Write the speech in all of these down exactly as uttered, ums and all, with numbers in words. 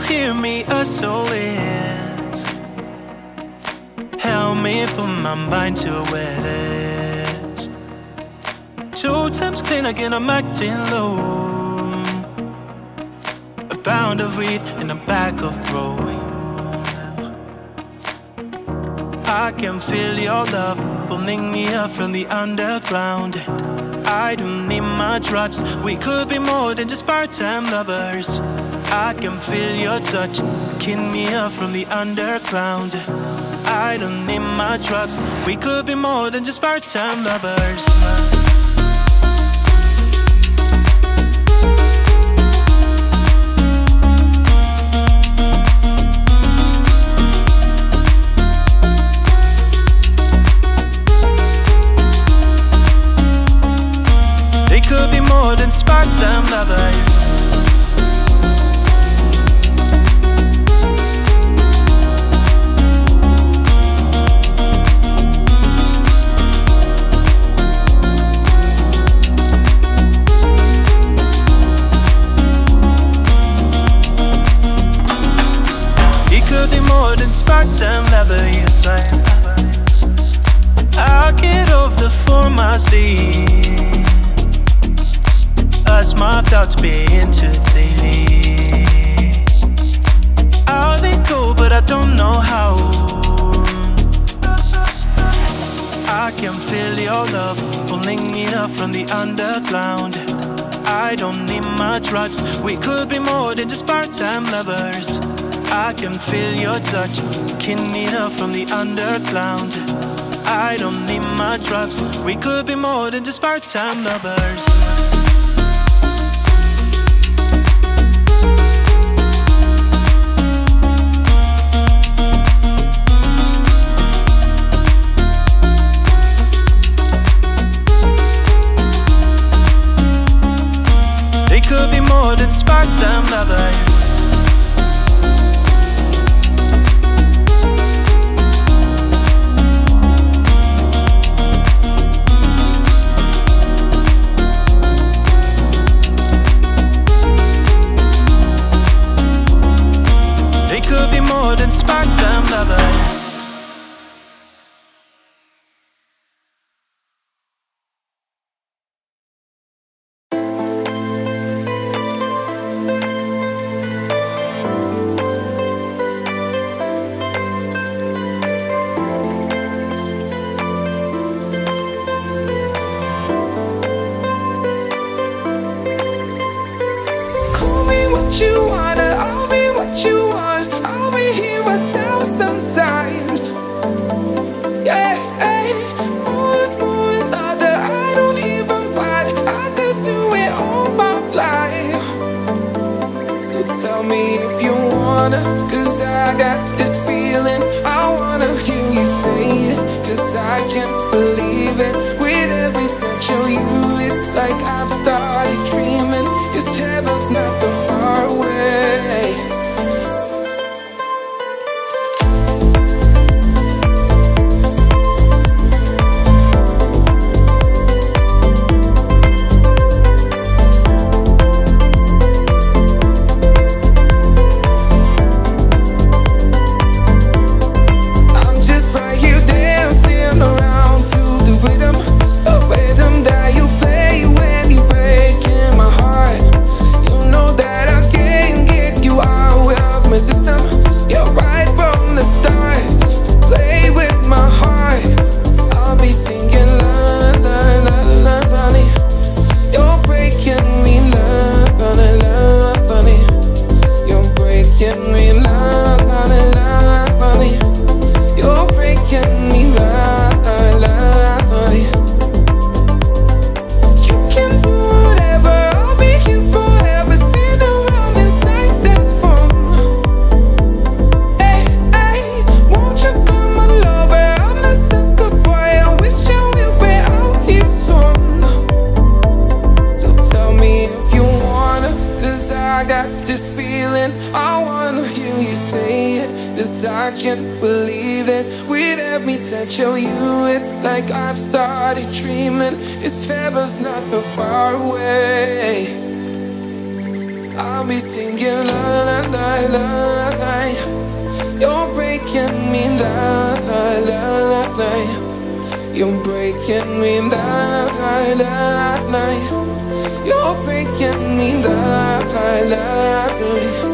hear me, a soul is. Help me put my mind to where it is. Two times clean again, I'm acting low. A pound of weed in the back of growing. I can feel your love pulling me up from the underground. I don't need much drugs. We could be more than just part-time lovers. I can feel your touch picking me up from the underground. I don't need much drugs. We could be more than just part-time lovers. Could be more than part-time lovers. He could be more than part-time lover, yes I am. I'll get off the form I sleep. Us my thoughts being too daily. I'll let go, but I don't know how. I can feel your love pulling me up from the underground. I don't need much drugs. We could be more than just part-time lovers. I can feel your touch picking me up from the underground. I don't need much drugs. We could be more than just part-time lovers. Could be more than part-time lovers. They could be more than part-time lovers. You wanna, I'll be what you want. I'll be here a thousand times. Yeah, hey, falling for another. I don't even plan. I could do it all my life. So tell me if you wanna, cause I got this feeling. I wanna hear you say it, cause I can't believe it. With every touch of you, it's like I've started dreaming. Cause heaven's not the far away. I'm just right here dancing around to the rhythm, the rhythm that you play when you're breaking my heart. You know that I can't get you out of my system. You're right from the start. Play with my heart. I'll be singing la la la la, honey. You're breaking me, love, honey, love, honey. You're breaking me, love, honey, love, honey. You're breaking me, love, love, honey. You can do whatever. I'll be here forever. Spin around inside, that's fun. Hey, hey, won't you come on over? I'm a sucker for you. Wish I will be out here soon. So tell me if you wanna, cause I got this feeling. I wanna hear you say it, cause I can't believe it. With every touch of you, it's like I've started dreaming. It's heaven's not too far away. I'll be singing la la la la la. You're breaking me la la la la la. You're breaking me la la la la. You're breaking me la la la la.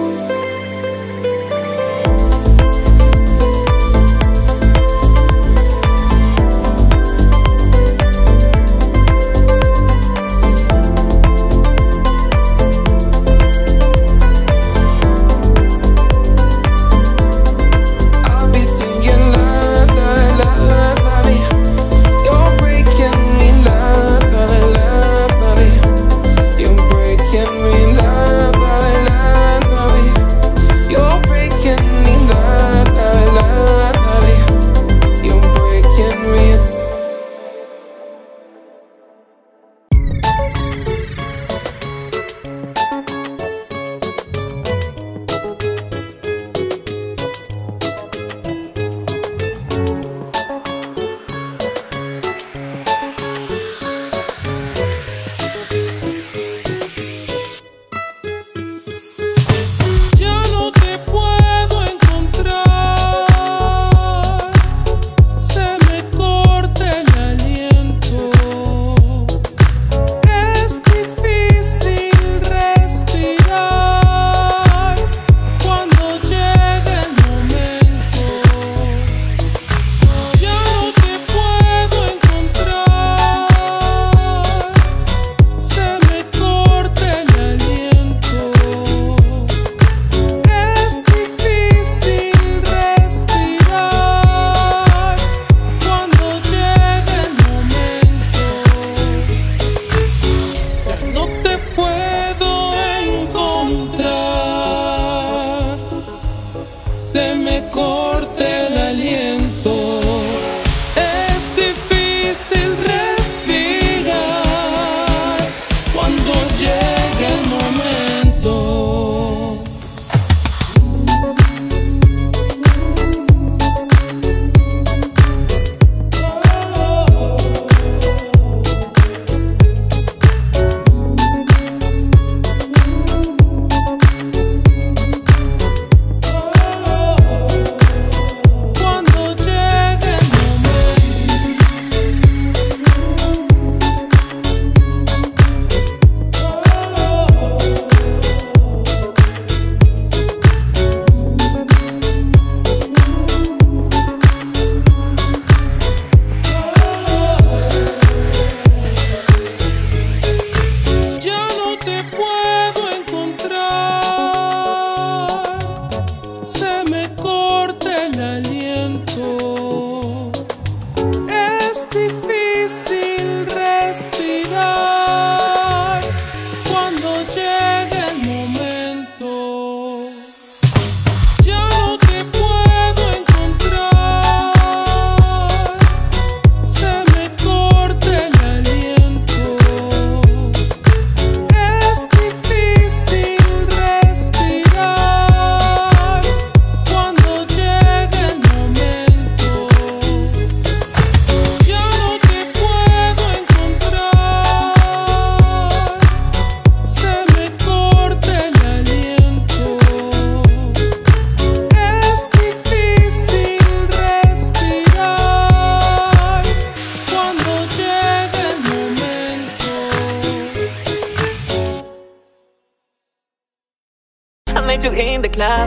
You in the club,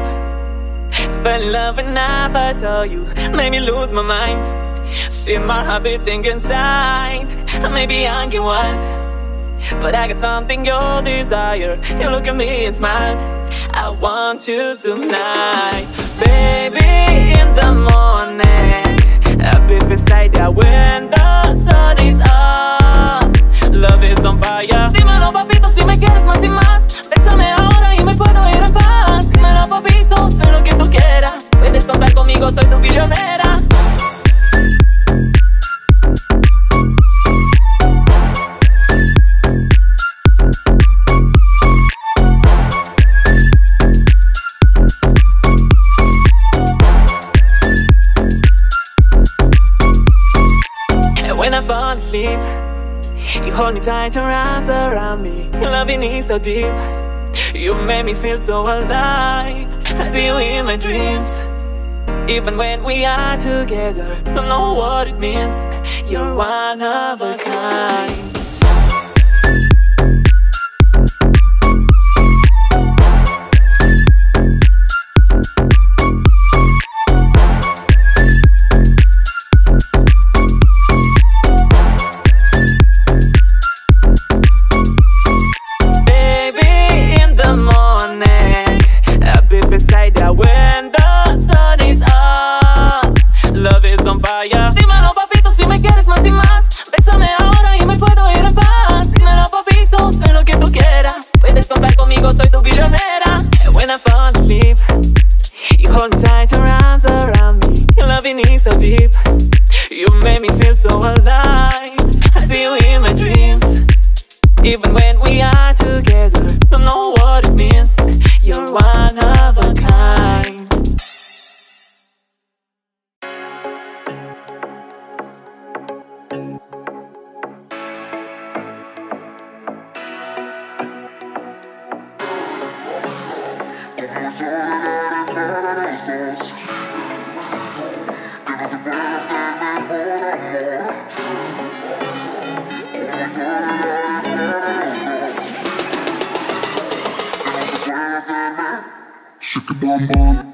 fell in love when I first saw you. Made me lose my mind. See my heart beating inside. Maybe I'm getting wild, but I got something you desire. You look at me and smile. I want you tonight, baby. In the morning, I'll be beside you when the sun is up. Love is on fire. Dímelo, papito, si me quieres más y más. Bésame ahora y me puedo ir en paz. Dímelo, papito, soy lo que tú quieras. Puedes contar conmigo, soy tu pionera. And when I fall asleep, you hold me tight, your arms around me. Your loving is so deep. You make me feel so alive. I see you in my dreams. Even when we are together, don't know what it means. You're one of a kind. Dímelo, papito, si me quieres más y más. Bésame ahora y me puedo ir en paz. Dímelo, papito, sé lo que tú quieras. Puedes contar conmigo, soy tu billonera. And when I fall asleep, you hold tight your arms around me. Your loving is so deep. You make me feel so alive. I see you in my dreams. Even when we are together, don't know what it means. You're one of a kind. Shake it, bum bum.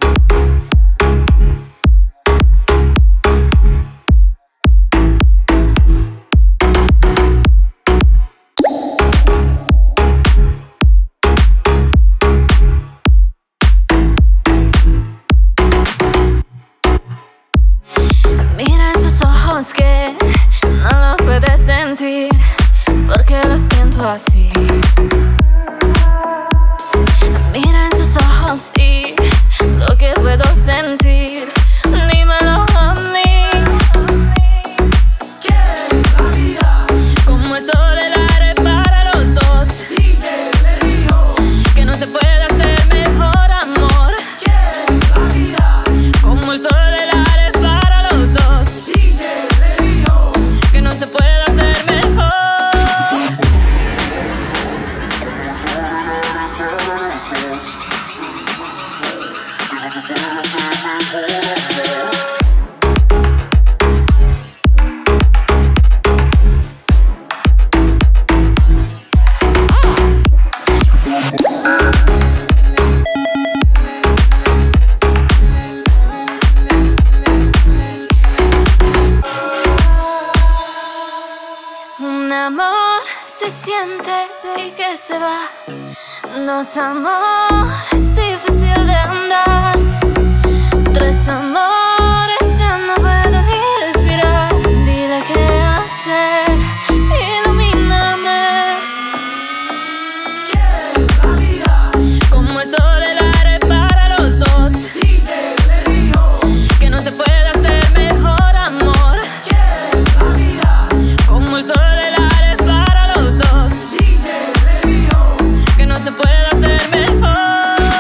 Mira esos ojos que no lo puedes sentir, porque lo siento así. Mira esos ojos, sí, lo que puedo sentir. Dímelo a mí. Como el sol, el aire para los dos. Que no se puede hacer mejor amor. Como el sol, el aire para los dos. Que no se puede hacer mejor. Un amor se siente y que se va. Dos amores difícil de andar. Tres amores ya no puedo ni respirar. Dile qué hacer, ilumíname. Como el sol, el aire para los dos. Que no se puede hacer mejor amor. Como el sol, el aire para los dos. Que no se puede hacer mejor.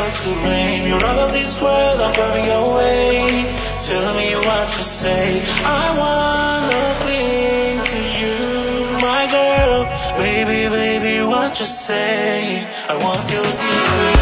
starts to rain. You're all of this world, I'm coming your way. Tell me what you say. I wanna cling to you, my girl. Baby, baby, what you say? I want you deep.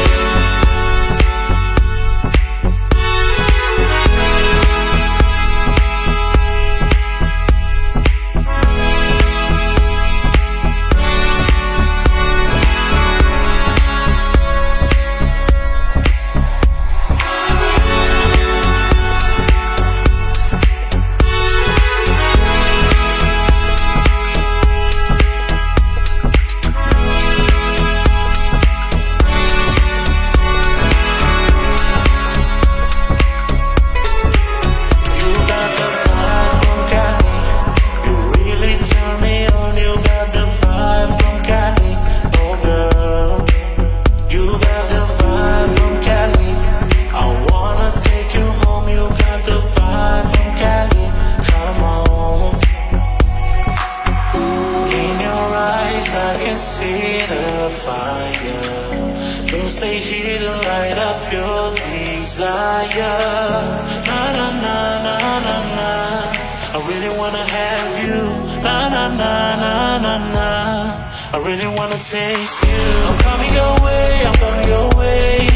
You stay here to light up your desire. Na na na na na na. I really wanna have you. Na na na na na na. I really wanna taste you. I'm coming your way, I'm coming your way.